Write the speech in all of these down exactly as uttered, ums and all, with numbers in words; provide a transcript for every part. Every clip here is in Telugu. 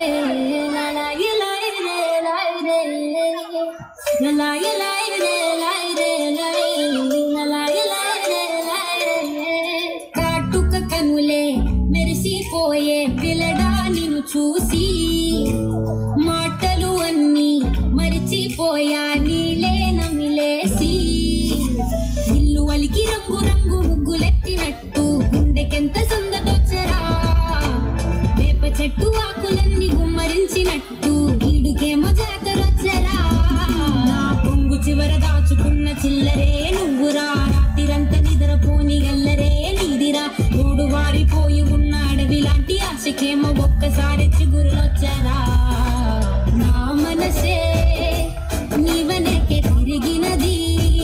కాటుక కనులే మెరిసిపోయే పిల్లడా నిన్ను చూసి మాటలు అన్నీ మరిచిపోయా నీలే నమిలేసి ఇల్లు వలికి రంగు రంగు ముగ్గులెత్తినట్టు గుండెకెంత సందదొచ్చరా వేప చెట్టు ఆకులన్నీ గుమ్మరించినట్టు ఈడుకేమో జాతరొచ్చరా నా పొంగు చివర దాచుకున్న చిల్లరే నువ్వురా రాత్రిరంతా నిద్రపోని గల్లరే నీదిరా గూడు వారిపోయి ఉన్న అడవి లాంటి ఆశకేమో ఒక్కసారి చిగురులొచ్చరా నా మనసే నీవనకే తిరిగినది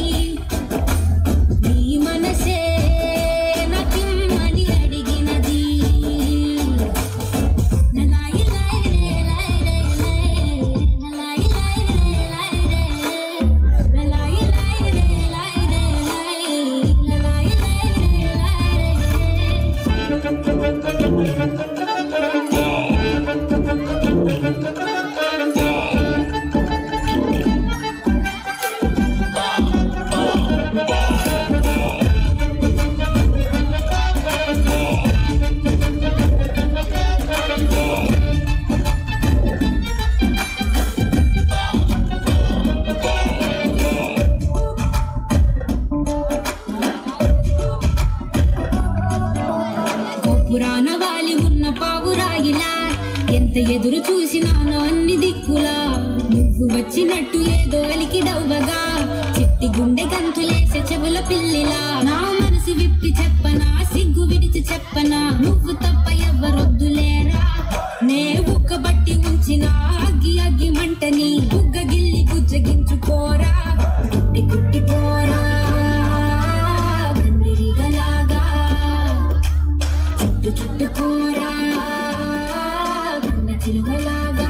నీ మనసే నాకిమ్మని అడిగినది నలాయి లాయి రే లాయి రే నలాయి లాయి రే లాయి రే నలాయి లాయి రే లాయి రే నలాయి లాయి రే లాయి రే పురాణ వాలి ఉన్న పావురాయిలా ఎంత ఎదురు చూసినానో అన్ని దిక్కులా నువ్వు వచ్చినట్టు ఏదో అలికి డవ్వగా చెట్టి గుండె గంతులేసే చెవుల పిల్లిలా నా మనసు విప్పి చెప్పనా సిగ్గు విడిచి చెప్పనా నువ్వు తప్ప ఎవ్వరొద్దులేరా నే బుక్క బట్టి ఉంచిన అగ్గి అగ్గి మంటని బుగ్గ గిల్లి బుజ్జగించుకోరా కుట్టి కుట్టి పోరా గందిరిగలాగా చుట్టు చుట్టుకోరా గున్న చిలువలాగా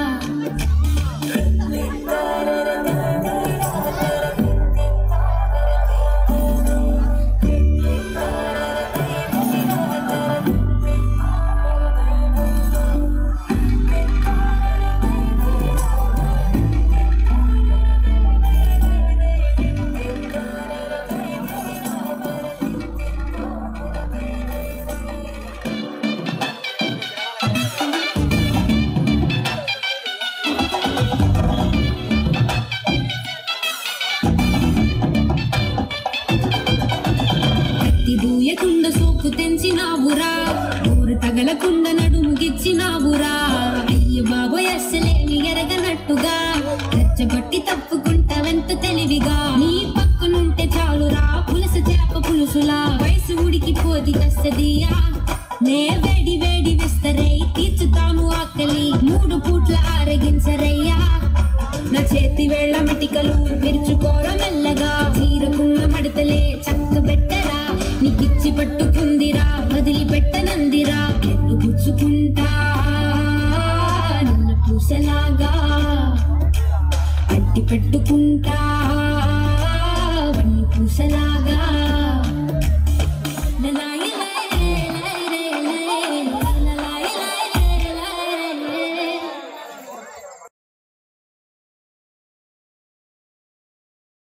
దూయకుండా సోకు తెంచినావురా ఊరు తగలకుండా నడుము గిచ్చినావురా అయ్య బాబోయ్ అస్సలేమి ఎరగనట్టుగా రెచ్చగొట్టి తప్పుకుంటావెంత తెలివిగా నీ పక్కనుంటే చాలురా పులస చేప పులుసులా వయసు ఉడికిపోది కస్తదియా నే వేడి వేడి విస్తరై తీర్చుతాను ఆకలి మూడు పూట్ల ఆరగించరయ్యా నా చేతి వేళ్ల మిటికలు విరుచుకోర మెల్లగా చీరకున్న మడతలే చక్క పెట్టరా నీకిచ్చి పట్టుకుందిరా వదిలిపెట్టనందిరా ఎల్లు గుచ్చుకుంటా నల్ల పూసలాగా అడ్డి పెట్టుకుంటా వన్ని పూసలాగా